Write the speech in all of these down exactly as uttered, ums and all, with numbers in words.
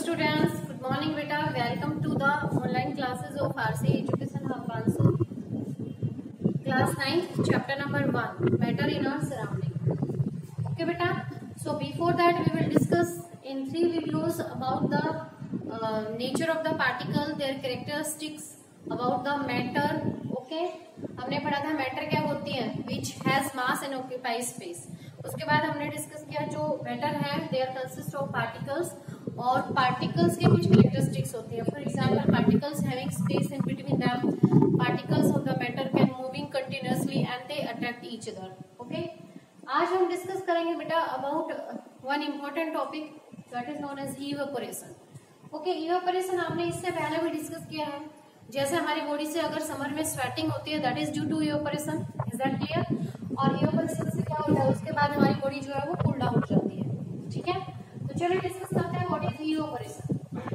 students, good morning beta. Welcome to the online classes of R C Education Hapansu. Class ninth, chapter number one, matter in our surrounding. Okay beta. So before that we will discuss in three videos about the uh, nature of the particle, their characteristics, about the matter. Okay, हमने पढ़ा था matter क्या होती है, which has mass and occupies space. उसके बाद हमने discuss किया जो मैटर है they are consist of particles और पार्टिकल्स के कुछ कैरेक्टरिस्टिक्स होती है. For example particles having space in between them, particles of the matter can moving continuously and they attract each other. Okay, आज हम डिस्कस करेंगे बेटा about one important topic that is known as evaporation. Okay, evaporation आपने इससे पहले भी discuss किया है. जैसे हमारी बॉडी से अगर समर में स्वेटिंग होती है that is due to evaporation. Is that clear? और इवेपोरेशन से क्या होता है, उसके बाद हमारी बॉडी जो है वो कूल डाउन हो जाती है. ठीक है, तो चलो डिस्कस करते हैं what is evaporation.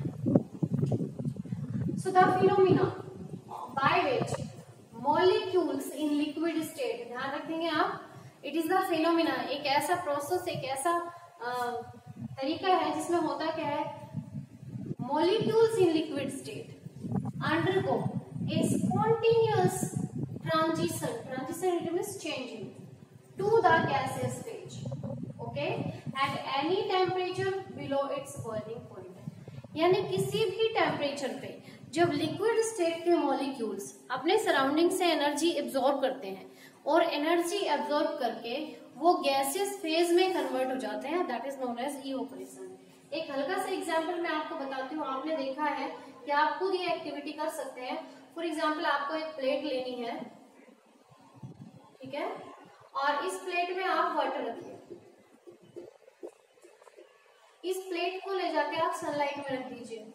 So the phenomena by which molecules in liquid state, ध्यान रखेंगे आप, इट इज द फिनोमेना, एक ऐसा प्रोसेस, एक ऐसा आ, तरीका है जिसमें होता क्या है, molecules in liquid state undergo a spontaneous transition transition it means changing to the gaseous phase, okay, at any temperature below its boiling point. यानी किसी भी टेम्परेचर पे जब लिक्विड स्टेट के मॉलिक्यूल्स अपने सराउंडिंग से एनर्जी एब्जॉर्ब करते हैं और एनर्जी एब्जॉर्ब करके वो गैसियस फेज में कन्वर्ट हो जाते हैं, that is known as evaporation. एक हल्का सा एग्जांपल मैं आपको बताती हूँ. आपने देखा है कि आप खुद ये एक्टिविटी कर सकते हैं. फॉर एग्जांपल आपको एक प्लेट लेनी है, ठीक है, और इस प्लेट में आप वाटर रखिए. इस प्लेट को ले जाके आप सनलाइट में रख दीजिए.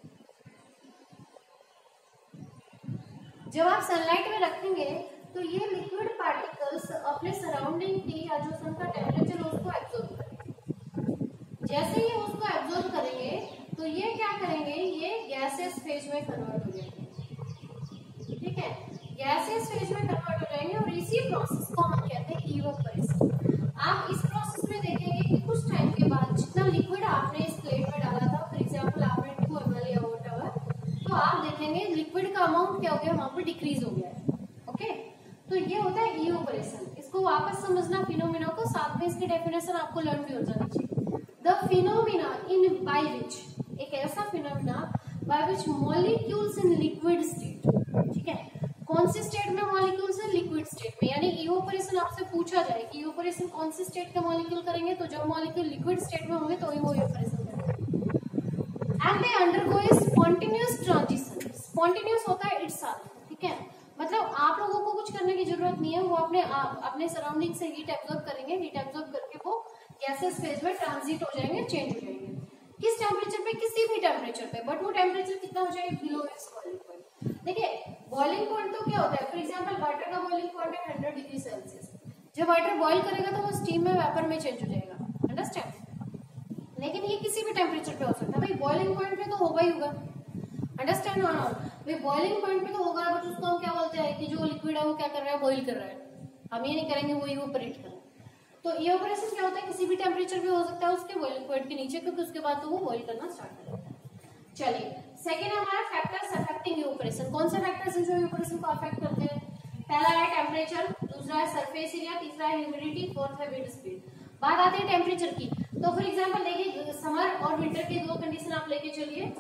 जब आप सनलाइट में रखेंगे तो ये लिक्विड पार्टिकल्स अपने सराउंडिंग की या जो सन का टेम्परेचर है उसको एब्जॉर्ब करेंगे. जैसे ही उसको एब्जॉर्ब करेंगे तो ये क्या करेंगे, ये गैसेस फेज में कन्वर्ट हो जाएंगे. ठीक है, गैसेस फेज में कन्वर्ट हो जाएंगे और इसी प्रोसेस को हम कहते हैं इवेपोरेशन. आप इस प्रोसेस में देखेंगे कि कुछ टाइम के बाद जितना लिक्विड आपने इस प्लेट में डाला था, फॉर एग्जांपल आपने टू एम एल या व्हाटएवर, तो आप देखेंगे लिक्विड का अमाउंट क्या हो गया, वहां पर डिक्रीज हो गया है. ओके, तो ये होता है इवेपोरेशन. इसको वापस समझना फिनोमेना को, साथ में इसकी डेफिनेशन आपको लर्न भी हो जानी चाहिए. The phenomena in by which, एक ऐसा phenomena by which molecules in liquid state, ठीक है, कौन सी स्टेट में मॉलिक्यूल्स है, लिक्विड स्टेट में. यानी इवेपोरेशन आपसे पूछा जाए कि इवेपोरेशन कौन सी स्टेट का मॉलिक्यूल करेंगे, तो जब मॉलिक्यूल लिक्विड स्टेट में होंगे तो ही वो इवेपोरेशन करेंगे. And they undergo a spontaneous transition. Spontaneous होता है इटसेल्फ, ठीक है, मतलब आप लोगों को कुछ करने की जरूरत नहीं है, वो अपने आप अपने सराउंडिंग से हीट एब्जॉर्ब करेंगे. हीट एब्जॉर्ब करके वो गैसेस फेज में ट्रांजिट हो जाएंगे, चेंज हो जाएंगे. किस टेम्परेचर पे, किसी भी टेम्परेचर पे, बट वो टेम्परेचर कितना हो जाएगा, बिलो इट्स बॉइलिंग पॉइंट. देखिए बॉइलिंग पॉइंट तो क्या होता है, फॉर एग्जांपल वाटर का बॉइलिंग पॉइंट है हंड्रेड डिग्री सेल्सियस. जब वाटर बॉइल करेगा तो वो स्टीम में वेपर में चेंज हो जाएगा, अंडरस्टैंड. लेकिन ये किसी भी टेम्परेचर पे हो सकता है. भाई बॉइलिंग पॉइंट पे तो होगा ही होगा, अंडरस्टैंड और नॉट. भाई बॉइलिंग पॉइंट पे तो होगा, बट उसको हम क्या बोलते हैं कि जो लिक्विड है वो क्या कर रहा है, बॉइल कर रहा है. हम ये नहीं करेंगे वो इवेपोरेट कर रहा है. तो इवेपोरेशन क्या होता है, किसी भी टेम्परेचर पे हो सकता है उसके बॉइलिंग पॉइंट के नीचे, क्योंकि उसके बाद तो वो बॉइल करना स्टार्ट कर देता है. चलिए, सेकेंड हमारा फैक्टर्स अफेक्टिंग इवेपोरेशन. कौन से फैक्टर्स हैं जो इवेपोरेशन को अफेक्ट करते हैं? पहला है टेम्परेचर, दूसरा है सरफेस एरिया, तीसरा है ह्यूमिडिटी, फोर्थ है विंड स्पीड. बात आती है टेम्परेचर की. तो फॉर एग्जाम्पल देखिए समर और विंटर की दो कंडीशन आप लेके चलिए.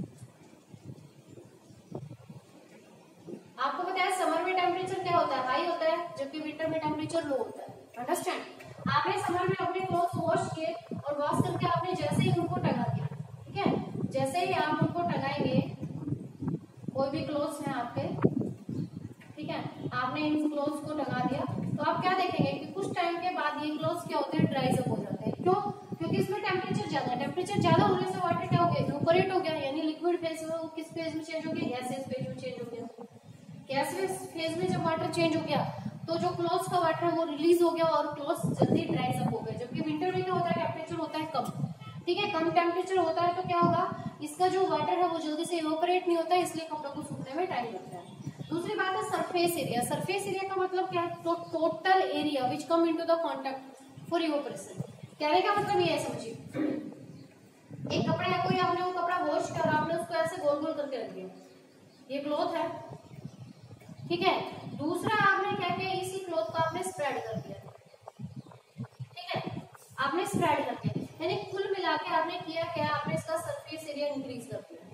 आपको पता है समर में टेम्परेचर क्या होता है, हाई होता है, जबकि विंटर में टेम्परेचर लो होता है. अंडरस्टैंड. आपने समर में अपने क्लोथ वॉश किए और वॉश करके आपने जैसे ही उनको टंगा दिया, ठीक है, जैसे ही आप उनको टंगाएंगे, कोई भी क्लोथ्स हैं आपके, ठीक है, आपने इन क्लोथ्स को टंगा दिया, तो आप क्या देखेंगे कि कुछ टाइम के बाद ये क्लोथ्स क्या होते हैं, ड्राइज अप हो जाते हैं. क्यों? क्योंकि इसमें टेम्परेचर ज्यादा है. टेम्परेचर ज्यादा होने से वाटर क्या हो गया, इवेपोरेट हो गया. यानी लिक्विड फेज में वो किस फेज में चेंज हो गया, गैसियस फेज में चेंज हो गया. गैसियस फेज में जब वाटर चेंज हो गया तो जो क्लोथ्स का वाटर है वो रिलीज हो गया और क्लोथ्स जल्दी ड्राइज अप हो गए. जबकि विंटर में क्या होता है, टेम्परेचर होता है कम, ठीक है, कम टेम्परेचर होता है, तो क्या होगा, इसका जो वाटर है वो जल्दी से इवेपोरेट नहीं होता है, इसलिए कपड़ों को सूखने में टाइम लगता है. दूसरी बात है सरफेस एरिया. सरफेस एरिया का मतलब क्या है, तो total area which come into the contact for evaporation. कहने का मतलब ये है, समझिए एक कपड़े या कोई आपने वो कपड़ा वॉश कर, आपने उसको ऐसे गोल गोल करके रख दिया, ये क्लॉथ है, ठीक है। दूसरा आपने क्या किया, इसी क्लॉथ को आपने स्प्रेड कर दिया, ठीक है, आपने स्प्रेड कर दिया, यानी कुल मिला के आपने किया क्या, आपने इसका सरफेस एरिया इंक्रीज कर दिया।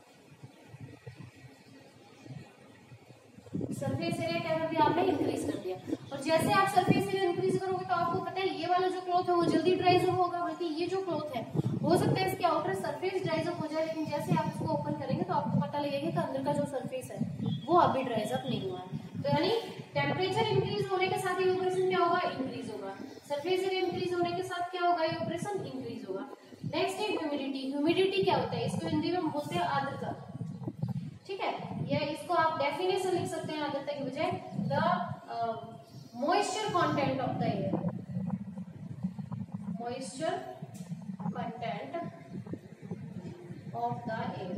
सरफेस एरिया क्या कर दिया आपने, इंक्रीज कर दिया। और जैसे आप सरफेस एरिया इंक्रीज करोगे तो आपको पता है ये वाला जो क्लॉथ है वो जल्दी ड्राइज अप होगा, बल्कि ये जो क्लॉथ है हो सकता है इसके आउटर सरफेस ड्राइज अप हो जाए, लेकिन जैसे आप इसको ओपन करेंगे तो आपको पता लगेगा कि अंदर का जो सरफेस है वो अभी ड्राइज अप नहीं हुआ है। तो यानी टेम्परेचर इंक्रीज होने के साथ इवेपोरेशन क्या होगा, इंक्रीज होगा। सरफेस एरिया इंक्रीज होने के साथ क्या होगा, इवेपोरेशन इंक्रीज होगा। नेक्स्ट है ह्यूमिडिटी। ह्यूमिडिटी क्या होता है, इसको हिंदी में बोलते हैं आर्द्रता, ठीक है, या इसको आप डेफिनेशन लिख सकते हैं आर्द्रता की बजाय, the moisture content of the air, moisture content of the air.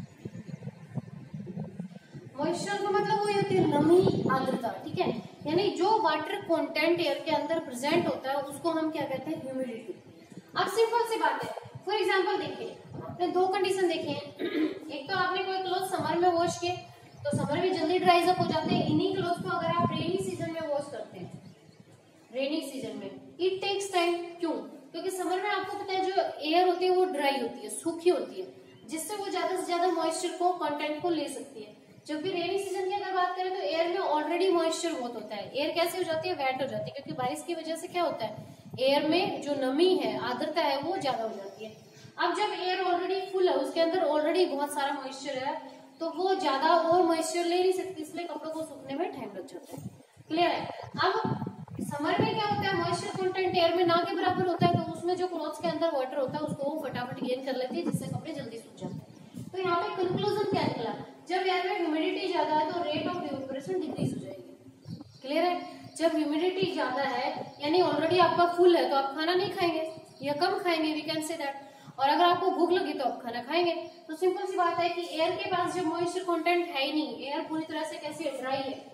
Moisture का मतलब वही होती है नमी, आर्द्रता, ठीक है, यानी जो वाटर कंटेंट एयर के अंदर प्रेजेंट होता है उसको हम क्या कहते हैं, ह्यूमिडिटी। अब सिंपल सी बात है, फॉर एग्जांपल देखिए, आपने दो कंडीशन देखे हैं, एक तो आपने कोई क्लोथ समर में वॉश किए तो समर में जल्दी ड्राइज अप हो जाते हैं, इन्हीं क्लोथ को अगर आप रेनी सीजन में वॉश करते हैं, रेनी सीजन में इट टेक्स टाइम, क्यों, क्योंकि समर में आपको पता है जो एयर होती है वो ड्राई होती है, सूखी होती है, जिससे वो ज्यादा से ज्यादा मॉइस्चर को, कंटेंट को ले सकती है। जबकि रेनी सीजन की अगर बात करें तो एयर में ऑलरेडी मॉइस्चर बहुत होता है, एयर कैसे हो जाती है, वेट हो जाती है, क्योंकि बारिश की वजह से क्या होता है, एयर में जो नमी है, आर्द्रता है, वो ज्यादा हो जाती है। अब जब एयर ऑलरेडी फुल है, उसके अंदर ऑलरेडी बहुत सारा मॉइस्चर है, तो वो ज्यादा और मॉइस्चर ले नहीं सकती, इसलिए कपड़ों को सूखने में टाइम लग जाता है। क्लियर है। अब समर में क्या होता है, मॉइस्चर कंटेंट एयर में ना के बराबर होता है, तो उसमें जो क्लॉथ्स के अंदर वाटर होता है उसको वो फटाफट गेन कर लेती है, जिससे कपड़े जल्दी सूख जाते हैं। तो यहाँ पे कंक्लूजन क्या निकला, जब एयर में ह्यूमिडिटी ज्यादा है तो रेट ऑफ इवेपोरेशन डिक्रीज हो जाएगी। क्लियर है। जब ह्यूमिडिटी ज्यादा है यानी ऑलरेडी आपका फुल है तो आप खाना नहीं खाएंगे या कम खाएंगे, वी कैन से दैट। और अगर आपको भूख लगी तो आप खाना खाएंगे। तो सिंपल सी बात है कि एयर के पास जब मॉइस्चर कंटेंट है ही नहीं, एयर पूरी तरह से कैसी है, ड्राई है,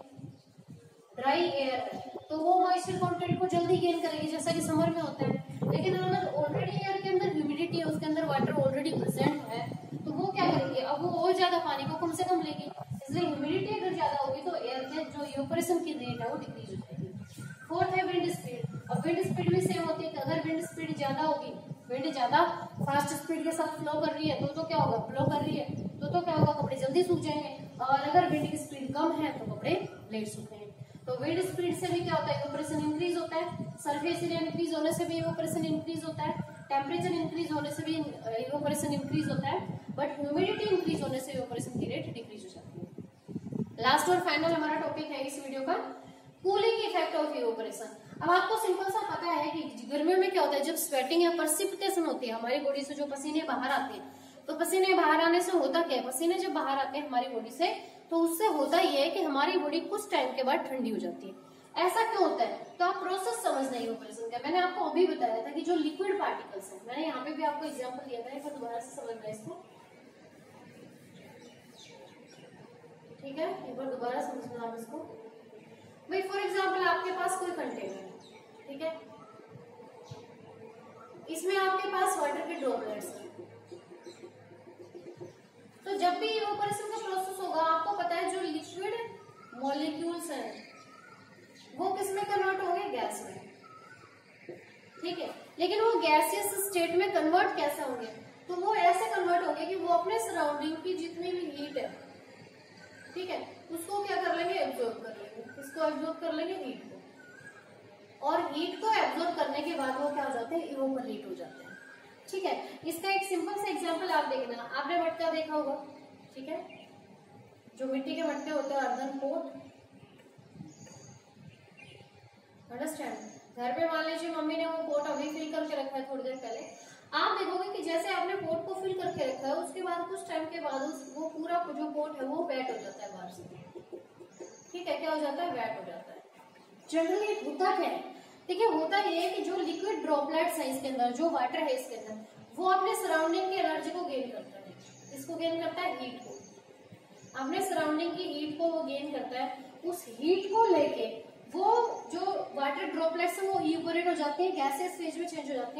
ड्राई एयर है, तो वो मॉइस्चर कंटेंट को जल्दी गेन करेगी, जैसा कि समर में होता है। लेकिन अगर ऑलरेडी एयर के अंदर ह्यूमिडिटी है, उसके अंदर वाटर ऑलरेडी प्रेजेंट है, तो वो क्या करेगी, अब वो और ज्यादा पानी को कम से कम लेगी। इसलिए ह्यूमिडिटी अगर ज्यादा होगी तो एयर के जो इवेपोरेशन की रेट है वो डिक्रीज हो जाएगी। फोर्थ है विंड स्पीड। अब विंड स्पीड भी सेम होती है कि अगर विंड स्पीड ज्यादा होगी, विंड ज्यादा फास्ट स्पीड के साथ फ्लो कर रही है तो तो क्या होगा, फ्लो कर रही है तो तो क्या होगा, कपड़े जल्दी सूख जाएंगे। और अगर विंड की स्पीड कम है तो कपड़े लेट सूखेंगे। तो विंड स्पीड से भी क्या होता है, इवेपोरेशन इंक्रीज होता है। सरफेस एरिया इंक्रीज होने से भी इवेपोरेशन इंक्रीज होता है। टेम्परेचर इंक्रीज होने से भी इवेपोरेशन इंक्रीज होता है। बट ह्यूमिडिटी इंक्रीज होने से इवेपोरेशन की रेट डिक्रीज हो जाती है। लास्ट और फाइनल हमारा टॉपिक है इस वीडियो का, कूलिंग इफेक्ट ऑफ इवेपोरेशन। अब आपको सिंपल सा पता है कि गर्मियों में क्या होता है, जब स्वेटिंग या पर्सिपिटेशन होती है हमारी बॉडी से, जो पसीने बाहर आते हैं, तो पसीने बाहर आने से होता क्या है, पसीने जब बाहर आते हैं हमारी बॉडी से तो उससे होता ही है कि हमारी बॉडी कुछ टाइम के बाद ठंडी हो जाती है। ऐसा क्यों होता है, तो आप प्रोसेस समझना है इवेपोरेशन का। मैंने आपको अभी बताया था कि जो लिक्विड पार्टिकल्स है, मैंने यहाँ पे भी आपको एग्जाम्पल दिया था, एक बार दोबारा से समझना इसको, ठीक है, एक बार दोबारा समझना आप इसको। भाई फॉर एग्जाम्पल आपके पास कोई कंटेनर है, ठीक है, इसमें आपके पास वाटर के ड्रॉपलेट्स हैं। तो जब भी इवेपोरेशन का प्रोसेस होगा, आपको पता है जो लिक्विड मॉलिक्यूल्स हैं वो किस में कन्वर्ट होंगे, गैस में, ठीक है। लेकिन वो गैसियस स्टेट में कन्वर्ट कैसे होंगे, तो वो ऐसे कन्वर्ट होंगे कि वो अपने सराउंडिंग की जितनी भी हीट है, ठीक है, उसको क्या कर लेंगे, एब्जॉर्ब कर लेंगे। इसको एब्जॉर्ब कर लेंगे, हीट को, और हीट को एब्जॉर्ब करने के बाद वो क्या हो जाते हैं, इवेपोरेट हो जाते हैं, ठीक है। इसका एक सिंपल सा एग्जांपल आप देखना, आपने मटका देखा होगा, ठीक है, जो मिट्टी के मटके होते हैं, अर्दन पोट, अंडरस्टैंड। घर पे मान लीजिए मम्मी ने वो पोट अभी फिल करके रखा है थोड़ी देर पहले, आप देखोगे कि जैसे आपने पोट को फिल करके रखा है, उसके बाद कुछ टाइम के बाद उस वो पूरा जो पोट है वो वेट हो जाता है बाहर से, ठीक है, क्या हो जाता है, वेट हो जाता है। जनरली होता क्या है, देखिए होता ये है कि जो लिक्विड ड्रॉपलेट्स है इसके अंदर, जो वाटर है इसके अंदर, वो अपने सराउंडिंग की एनर्जी को गेन करता है। इसको गेन करता है, हीट को, अपने सराउंडिंग की हीट को वो गेन करता है। उस हीट को लेके वो जो वाटर ड्रॉपलेट्स है वो इवेपोरेट हो जाते हैं, गैसेस फेज में चेंज हो जाते हैं।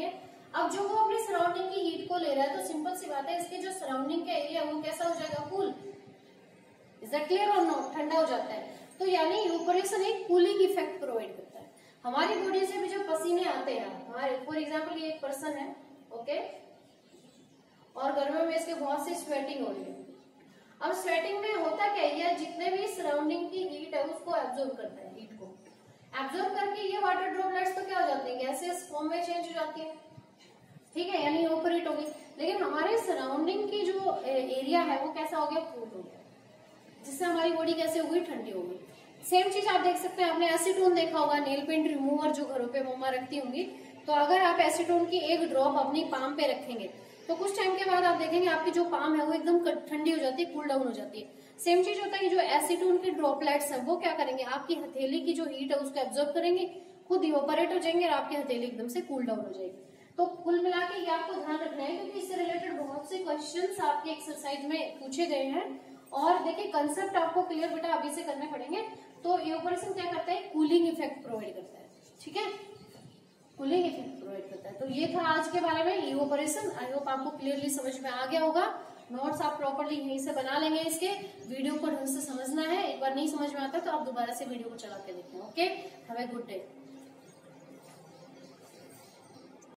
अब जो वो अपनी सराउंडिंग की हीट को ले रहा है तो सिंपल सी बात है, इसके जो सराउंडिंग का एरिया वो कैसा हो जाएगा, कूल। इज दैट क्लियर और नो, ठंडा हो जाता है। तो यानी इवेपोरेशन एक कूलिंग इफेक्ट प्रोवाइड करता है। हमारी बॉडी से भी जो पसीने आते हैं, हमारे फॉर एग्जाम्पल ये एक पर्सन है, ओके, और गर्मियों में इसके बहुत सी स्वेटिंग हो रही है। अब स्वेटिंग में होता क्या है, जितने भी सराउंडिंग की हीट है उसको एब्जॉर्ब करता है, हीट को एब्जॉर्ब करके ये वाटर ड्रॉपलेट्स तो क्या हो जाते हैं, गैसेस फॉर्म में चेंज हो जाती है, ठीक है, यानी इवेपोरेट होगी। लेकिन हमारे सराउंडिंग की जो एरिया है वो कैसा हो गया, कूल हो गया, जिससे हमारी बॉडी कैसे हो गई, ठंडी हो गई। सेम चीज आप देख सकते हैं, आपने एसीटोन देखा होगा, नेल पेंट रिमूवर जो घरों पे मम्मा रखती होंगी, तो अगर आप एसीटोन की एक ड्रॉप अपनी पाम पे रखेंगे तो कुछ टाइम के बाद आप देखेंगे आपकी जो पाम है वो एकदम ठंडी हो जाती है, कूल डाउन हो जाती है। सेम चीज होता है कि जो एसीटोन के ड्रॉपलेट्स हैं वो क्या करेंगे, आपकी हथेली की जो हीट है उसको एब्जॉर्ब करेंगे, खुद इवेपोरेट हो जाएंगे और आपकी हथेली एकदम से कूल डाउन हो जाएगी। तो कुल मिला के ये आपको ध्यान रखना है, क्योंकि इससे रिलेटेड बहुत से क्वेश्चंस आपके एक्सरसाइज में पूछे गए हैं। और देखिए कंसेप्ट आपको क्लियर बेटा अभी से करने पड़ेंगे। तो इवेपोरेशन क्या करता है, कूलिंग इफेक्ट प्रोवाइड करता है, ठीक है, कूलिंग इफेक्ट प्रोवाइड करता है। तो ये था आज के बारे में इवेपोरेशन। आई होप आपको क्लियरली समझ में आ गया होगा। नोट्स आप प्रॉपर्ली यहीं से बना लेंगे, इसके वीडियो को ढंग से समझना है। एक बार नहीं समझ में आता तो आप दोबारा से वीडियो को चला के देखते हैं। Okay, have a good day.